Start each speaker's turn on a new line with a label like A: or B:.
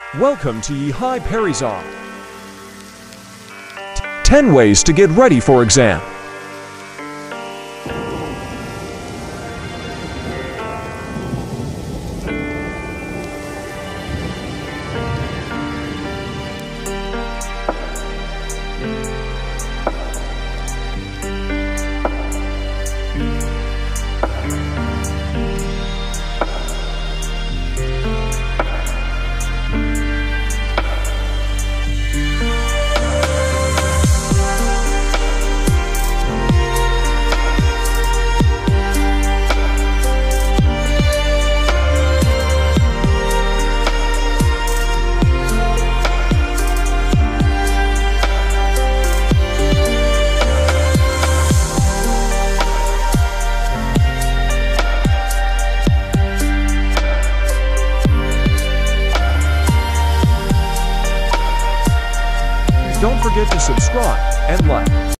A: Welcome to Ye-Hi Parizad. 10 ways to get ready for exam. Don't forget to subscribe and like.